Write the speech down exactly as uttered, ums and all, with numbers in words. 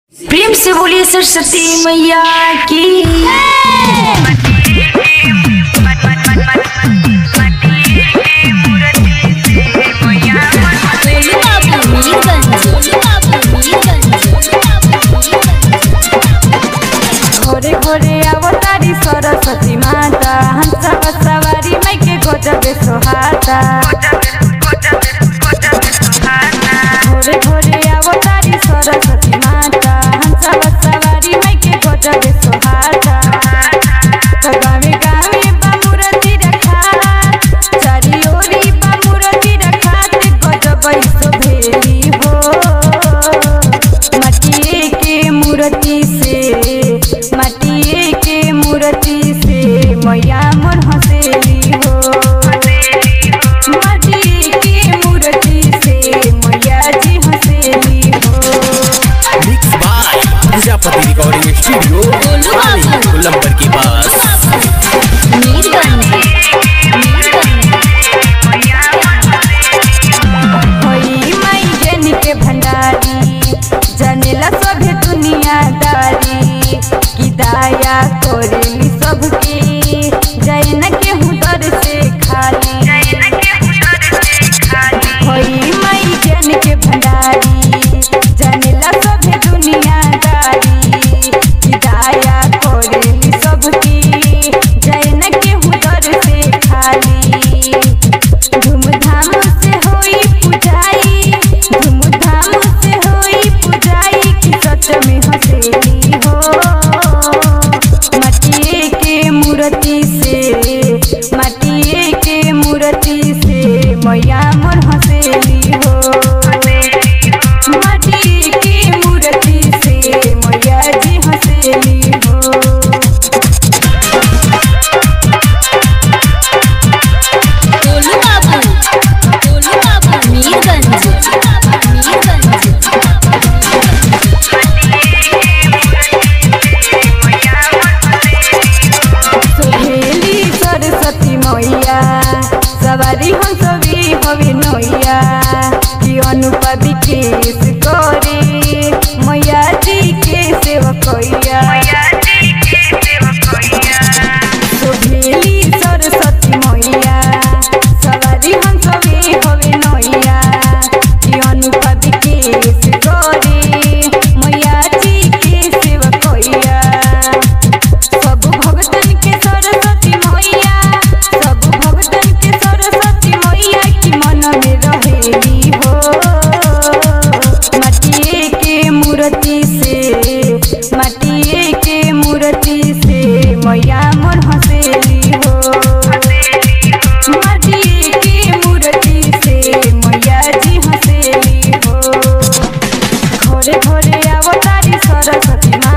प्रेम से बोलिए सरस्वती मैया की। घोरे घोरे अवतारी सरस्वती माता, हंसा सवारी माई के गजबे सोहाता। घोरे घोरे अवतारी सरस्वती माता, हंसा सवारी माई के गजबे सोहाता। गावे गावे बामुरती रखा, चारी ओरी बामुरती रखा, ते गजब सो भेली हो। माटिए के मूर्ति से, माटिए के मूर्ति से मैया मोर हंसेली हो। माटिए के मूर्ति से मैया जी हंसेली हो। Mix by Prajapati recording studio Kolambar के पास होई माई जन के भंडारी, जनेला सभे दुनियादारी। की दया करेली सबके, जैन के हुदर से खाली। होई माई जन के भंडारी, जनेला सभे दुनियादारी। की दया करेली सबके, जैन के हुदर से खाली। धूमधाम से होई पूजाई, धूमधाम से होई पूजाई, की सच में हंसेली हो। माटिए के मूर्ति से, माटिए के मूर्ति से मैया मोर हंसेली हो। माटिए के मूर्ति से मैया जी हंसेली हो। सोहेली सरस्वती मैया, सवारी हम सभी हवे नैया। कि अनुपा विकेश करे मैया जी के सेवकैया। सोहेली सरस्वती मैया, सवारी हम सभी हवे नैया। कि अनुपा विकेश करे मैया जी के सेवकैया। सब भगतन के सरस्वती मैया, सब भगतन के सरस्वती मैया, की मन में रहेली हो। माटिए के मूर्ति से, माटिए के मूर्ति से मैया मोर हंसेली हो। माटिए के मूर्ति से मैया जी हंसेली हो। घोरे घोरे अवतारी सरस्वती